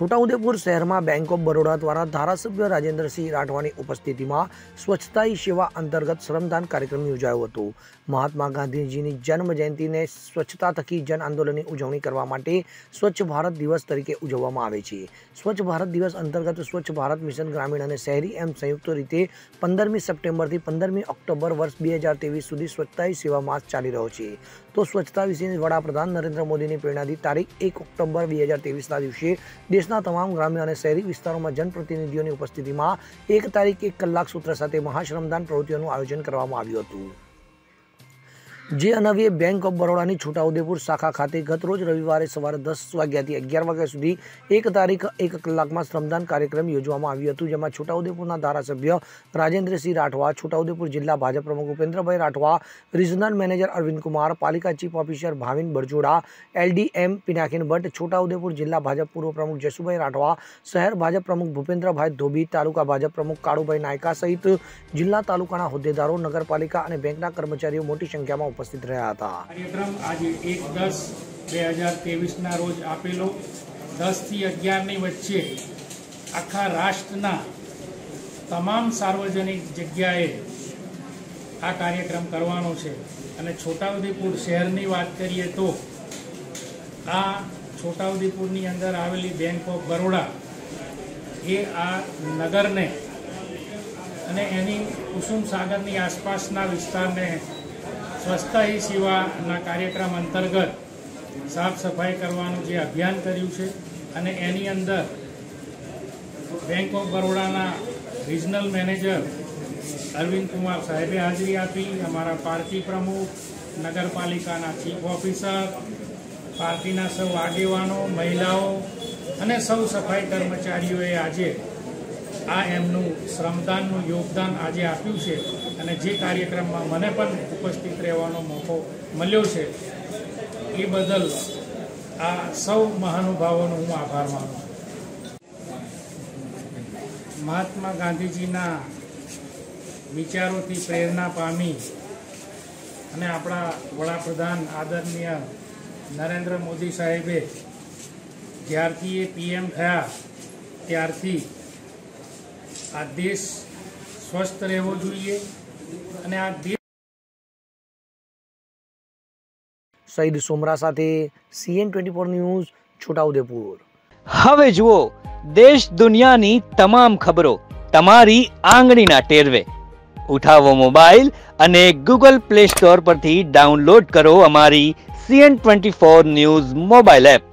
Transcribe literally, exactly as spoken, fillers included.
છોટાઉદેપુર શહેરમાં bank of Baroda દ્વારા ધારાસભ્ય રાજેન્દ્રસિંહ રાઠવાની ઉપસ્થિતિમાં સ્વચ્છતા હી સેવા અંતર્ગત શ્રમદાન કાર્યક્રમ યોજાયો હતો। મહાત્મા ગાંધીજીની જન્મ જયંતિને સ્વચ્છતા થકી જન આંદોલનની ઉજવણી કરવા માટે સ્વચ્છ ભારત દિવસ તરીકે ઉજવવામાં આવે છે। સ્વચ્છ ભારત દિવસ અંતર્ગત સ્વચ્છ ભારત મિશન ગ્રામીણ અને શહેરી એમ સંયુક્ત રીતે પંદરમી સપ્ટેમ્બરથી પંદરમી ઓક્ટોબર વર્ષ બે હજાર ત્રેવીસ સુધી સ્વચ્છતા હી સેવા માસ ચાલી રહ્યો છે। તો સ્વચ્છતા વિશેની વડાપ્રધાન નરેન્દ્ર મોદીની પ્રેરણાથી તારીખ એક ઓક્ટોબર બે હજાર ત્રેવીસના દિવસે દેશના તમામ ગ્રામ્ય અને શહેરી વિસ્તારોમાં જનપ્રતિનિધિઓની ઉપસ્થિતિમાં એક તારીખ એક કલાક સૂત્ર સાથે મહાશ્રમદાન પ્રવૃત્તિઓનું આયોજન કરવામાં આવ્યું હતું। જે અન્વયે બેંક ઓફ બરોડાની છોટાઉદેપુર શાખા ખાતે ગત રોજ રવિવારે સવારે દસ વાગ્યાથી અગિયાર વાગ્યા સુધી એક તારીખ એક કલાકમાં શ્રમદાન કાર્યક્રમ યોજવામાં આવ્યું હતું। જેમાં છોટાઉદેપુરના ધારાસભ્ય રાજેન્દ્રસિંહ રાઠવા, છોટાઉદેપુર જિલ્લા ભાજપ પ્રમુખ ભૂપેન્દ્રભાઈ રાઠવા, રિજનલ મેનેજર અરવિંદ કુમાર, પાલિકા chief officer Bhavin Barjoda, LDM Pinakin Bhatt, Chhotaudepur જિલ્લા ભાજપ પૂર્વ પ્રમુખ જસુભાઈ રાઠવા, શહેર ભાજપ પ્રમુખ ભૂપેન્દ્રભાઈ ધોબી, તાલુકા ભાજપ પ્રમુખ કાળુભાઈ નાયકા સહિત જિલ્લા તાલુકાના હોદ્દેદારો, નગરપાલિકા અને બેંકના કર્મચારીઓ મોટી સંખ્યામાં ઉપસ્થિત રહ્યા હતા। કાર્યક્રમ આજે એક દસ બે હજાર ત્રેવીસના રોજ આપેલો દસ થી અગિયારની વચ્ચે આખા રાષ્ટ્રના તમામ સાર્વજનિક જગ્યાએ આ કાર્યક્રમ કરવાનો છે। અને છોટાઉદેપુર શહેરની વાત કરીએ તો આ છોટાઉદેપુરની અંદર આવેલી બેંક ઓફ બરોડા એ આ નગરને અને એની કુસુમ સાગરની આસપાસના વિસ્તારને સ્વચ્છતા હી સેવાના કાર્યક્રમ અંતર્ગત સાફ સફાઈ કરવાનું જે અભિયાન કર્યું છે અને એની અંદર બેંક ઓફ બરોડાના રિજનલ મેનેજર અરવિંદ કુમાર સાહેબે હાજરી આપી, અમારા પાર્ટી પ્રમુખ, નગરપાલિકાના ચીફ ઓફિસર, પાર્ટીના સૌ આગેવાનો, મહિલાઓ અને સૌ સફાઈ કર્મચારીઓએ આજે આ એમનું શ્રમદાનનું યોગદાન આજે આપ્યું છે। અને જે કાર્યક્રમમાં મને પણ ઉપસ્થિત રહેવાનો મોકો મળ્યો છે એ બદલ આ સૌ મહાનુભાવોનો હું આભાર માનું છું। મહાત્મા ગાંધીજીના વિચારોથી પ્રેરણા પામી અને આપણા વડાપ્રધાન આદરણીય નરેન્દ્ર મોદી સાહેબે જ્યારથી એ પીએમ થયા ત્યારથી આ દેશ સ્વસ્થ રહેવો જોઈએ અને આ દેશ સઈદ સોમરા સાથે CN twenty four news Chhotaudepur. હવે જુઓ દેશ દુનિયાની તમામ ખબરો તમારી આંગળીના ટેરવે। ઉઠાવો મોબાઈલ અને ગૂગલ પ્લે સ્ટોર પરથી ડાઉનલોડ કરો અમારી CN twenty four news mobile app.